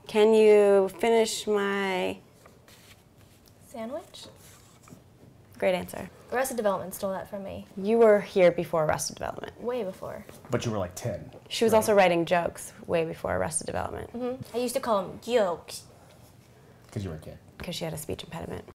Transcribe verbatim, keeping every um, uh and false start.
Can you finish my... Sandwich? Great answer. Arrested Development stole that from me. You were here before Arrested Development. Way before. But you were like ten. She was right? also writing jokes way before Arrested Development. Mm-hmm. I used to call them jokes. Because you were a kid. Because she had a speech impediment.